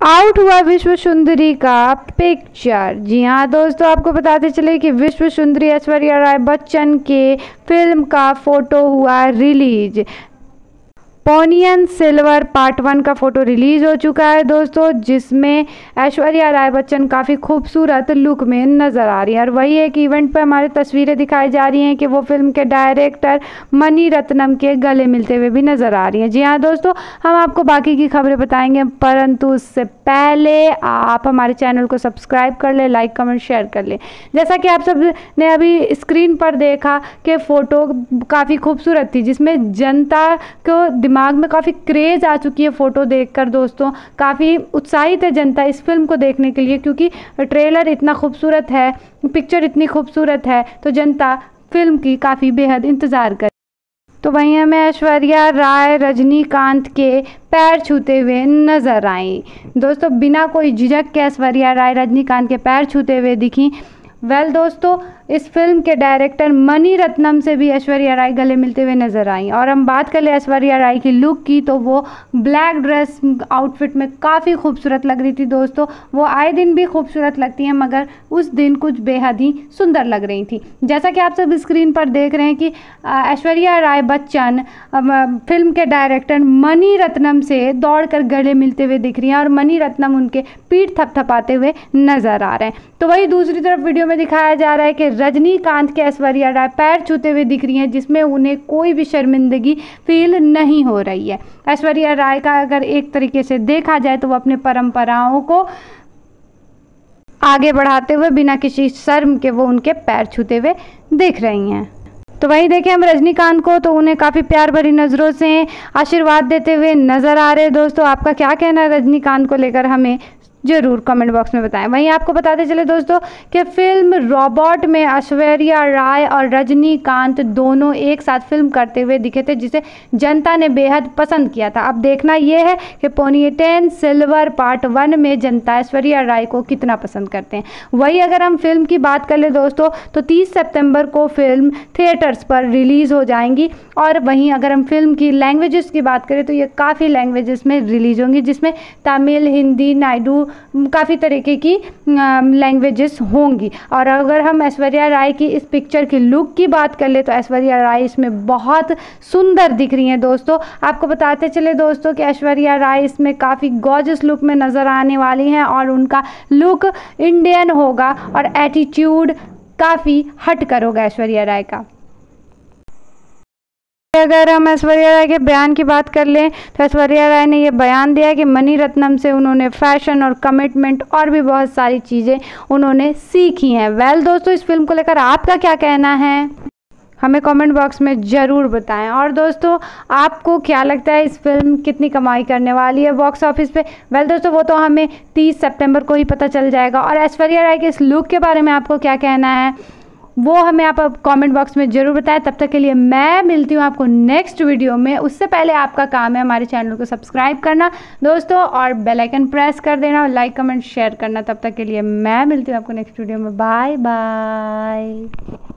Out हुआ विश्व सुंदरी का पिक्चर। जी हाँ दोस्तों, आपको बताते चले कि विश्व सुंदरी ऐश्वर्या राय बच्चन के फिल्म का फोटो हुआ रिलीज। पोनियन सिल्वर पार्ट 1 का फोटो रिलीज हो चुका है दोस्तों, जिसमें ऐश्वर्या राय बच्चन काफ़ी खूबसूरत लुक में नज़र आ रही है। और वही एक इवेंट पर हमारी तस्वीरें दिखाई जा रही हैं कि वो फिल्म के डायरेक्टर मणि रत्नम के गले मिलते हुए भी नज़र आ रही हैं। जी हाँ दोस्तों, हम आपको बाकी की खबरें बताएंगे, परंतु उससे पहले आप हमारे चैनल को सब्सक्राइब कर लें, लाइक कमेंट शेयर कर लें। जैसा कि आप सब ने अभी स्क्रीन पर देखा कि फ़ोटो काफ़ी खूबसूरत थी, जिसमें जनता को दिमाग में काफ़ी क्रेज़ आ चुकी है फ़ोटो देखकर दोस्तों। काफ़ी उत्साहित है जनता इस फिल्म को देखने के लिए, क्योंकि ट्रेलर इतना खूबसूरत है, पिक्चर इतनी खूबसूरत है, तो जनता फिल्म की काफ़ी बेहद इंतज़ार कर। तो वहीं हमें ऐश्वर्या राय रजनीकांत के पैर छूते हुए नजर आई दोस्तों। बिना कोई झिझक के ऐश्वर्या राय रजनीकांत के पैर छूते हुए दिखी। दोस्तों, इस फिल्म के डायरेक्टर मणि रत्नम से भी ऐश्वर्या राय गले मिलते हुए नजर आई। और हम बात कर ले ऐश्वर्या राय की लुक की, तो वो ब्लैक ड्रेस आउटफिट में काफ़ी खूबसूरत लग रही थी दोस्तों। वो आए दिन भी खूबसूरत लगती हैं, मगर उस दिन कुछ बेहद ही सुंदर लग रही थी। जैसा कि आप सब स्क्रीन पर देख रहे हैं कि ऐश्वर्या राय बच्चन फिल्म के डायरेक्टर मणि रत्नम से दौड़कर गले मिलते हुए दिख रही हैं, और मणि रत्नम उनके पीठ थपथपाते हुए नजर आ रहे हैं। तो वही दूसरी तरफ वीडियो में दिखाया जा रहा है कि रजनीकांत के ऐश्वर्या राय पैर छूते हुए दिख रही हैं, जिसमें उन्हें कोई भी शर्मिंदगी फील नहीं हो रही है। ऐश्वर्या राय का अगर एक तरीके से देखा जाए तो वो अपने परंपराओं को आगे बढ़ाते हुए बिना किसी शर्म के वो उनके पैर छूते हुए दिख रही हैं। तो वहीं देखें हम रजनीकांत को, तो उन्हें काफ़ी प्यार भरी नज़रों से आशीर्वाद देते हुए नज़र आ रहे हैं दोस्तों। आपका क्या कहना है रजनीकांत को लेकर, हमें जरूर कमेंट बॉक्स में बताएं। वहीं आपको बताते चले दोस्तों कि फिल्म रोबोट में ऐश्वर्या राय और रजनीकांत दोनों एक साथ फिल्म करते हुए दिखे थे, जिसे जनता ने बेहद पसंद किया था। अब देखना यह है कि पोनियन सिल्वर पार्ट 1 में जनता ऐश्वर्या राय को कितना पसंद करते हैं। वही अगर हम फिल्म की बात कर ले दोस्तों, तो 30 सितंबर को फिल्म थिएटर्स पर रिलीज़ हो जाएंगी। और वहीं अगर हम फिल्म की लैंग्वेजेस की बात करें, तो ये काफ़ी लैंग्वेजेस में रिलीज़ होंगी, जिसमें तमिल, हिंदी, नायडू, काफ़ी तरीके की लैंग्वेजेस होंगी। और अगर हम ऐश्वर्या राय की इस पिक्चर की लुक की बात कर ले, तो ऐश्वर्या राय इसमें बहुत सुंदर दिख रही हैं दोस्तों। आपको बताते चले दोस्तों कि ऐश्वर्या राय इसमें काफ़ी गॉर्जियस लुक में नज़र आने वाली हैं, और उनका लुक इंडियन होगा और एटीट्यूड काफ़ी हटकर होगा ऐश्वर्या राय का। अगर हम ऐश्वर्या राय के बयान की बात कर लें, तो ऐश्वर्या राय ने ये बयान दिया कि मणि रत्नम से उन्होंने फैशन और कमिटमेंट और भी बहुत सारी चीज़ें उन्होंने सीखी हैं। दोस्तों, इस फिल्म को लेकर आपका क्या कहना है, हमें कमेंट बॉक्स में ज़रूर बताएं। और दोस्तों, आपको क्या लगता है इस फिल्म कितनी कमाई करने वाली है बॉक्स ऑफिस पे? दोस्तों, वो तो हमें 30 सितंबर को ही पता चल जाएगा। और ऐश्वर्या राय के इस लुक के बारे में आपको क्या कहना है, वो हमें आप कमेंट बॉक्स में ज़रूर बताएं। तब तक के लिए मैं मिलती हूँ आपको नेक्स्ट वीडियो में। उससे पहले आपका काम है हमारे चैनल को सब्सक्राइब करना दोस्तों, और बेल आइकन प्रेस कर देना, और लाइक कमेंट शेयर करना। तब तक के लिए मैं मिलती हूँ आपको नेक्स्ट वीडियो में। Bye bye.